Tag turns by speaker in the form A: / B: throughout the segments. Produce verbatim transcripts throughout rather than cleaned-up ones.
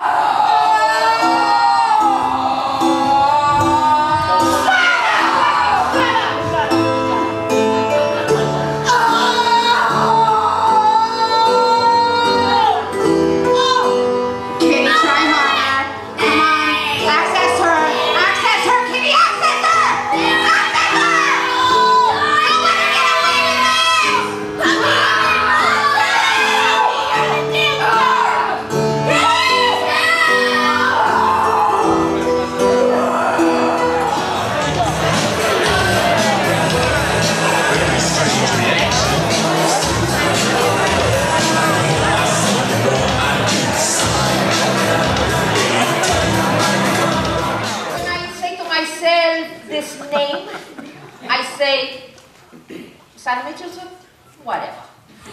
A: Sarah Michelson? Whatever.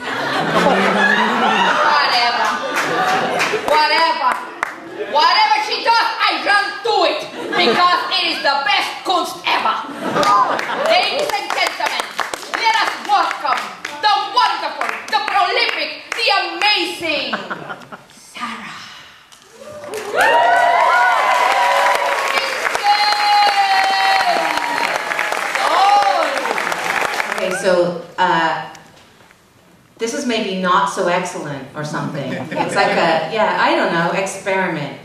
A: Whatever. Whatever. Whatever she does, I run to it. Because it is the best kunst ever. Ladies and gentlemen, let us welcome the wonderful, the prolific, the amazing Sarah.
B: Okay, so uh, this is maybe not so excellent or something. It's like a, yeah, I don't know, experiment.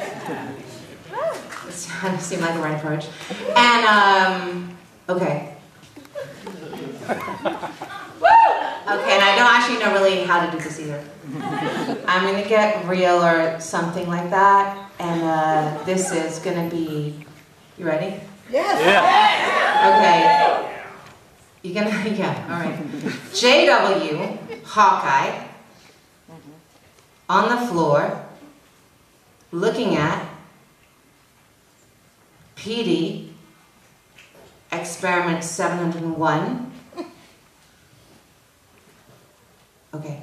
B: This kind of seemed like the right approach. And, um, okay. Okay, and I don't actually know really how to do this either. I'm gonna get real or something like that, and uh, this is gonna be, you ready?
C: Yes!
B: Yeah. Okay. You gonna, yeah, all right. J W, Hawkeye, on the floor, looking at P D, experiment seven hundred and one. Okay.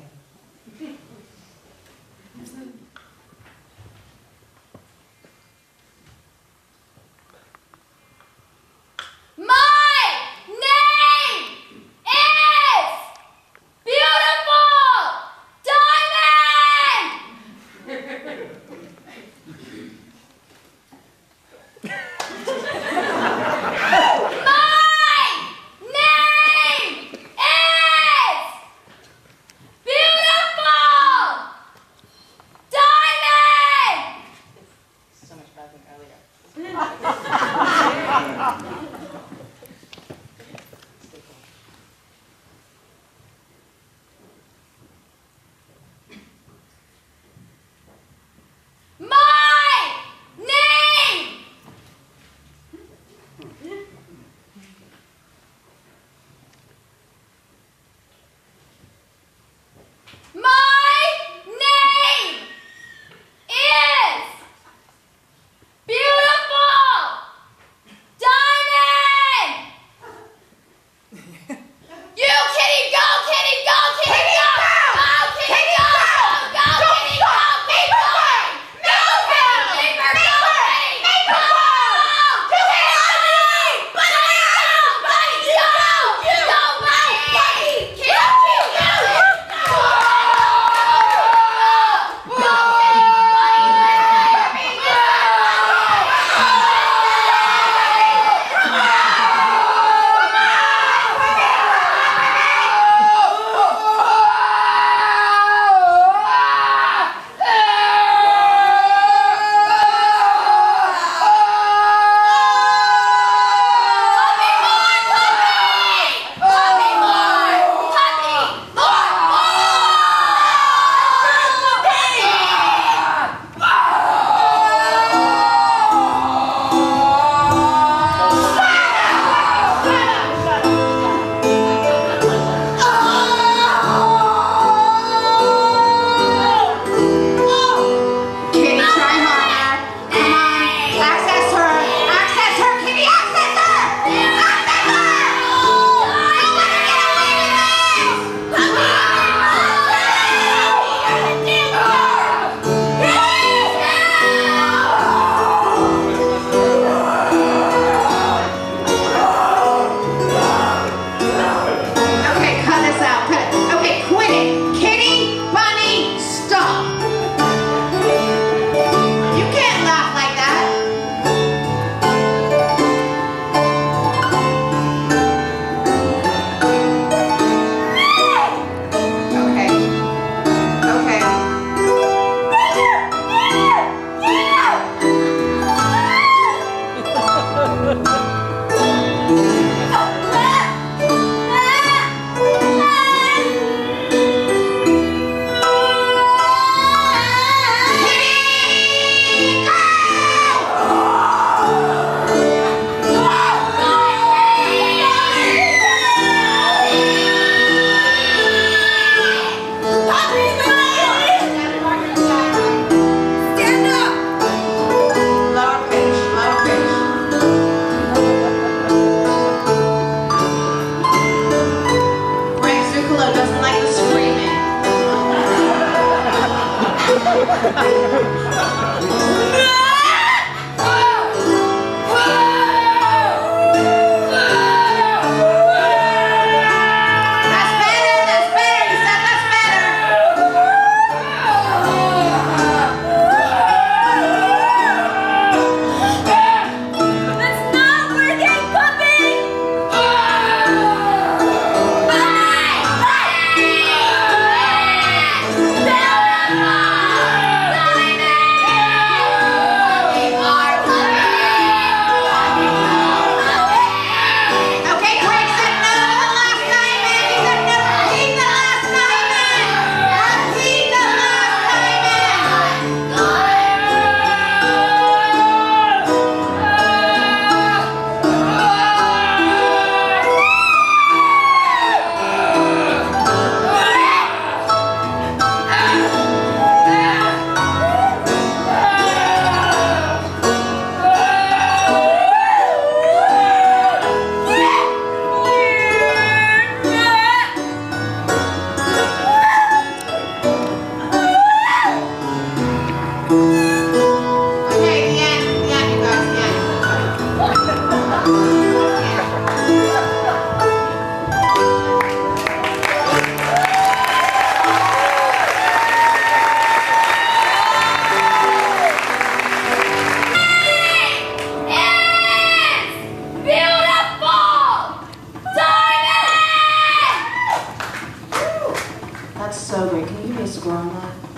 B: score on that?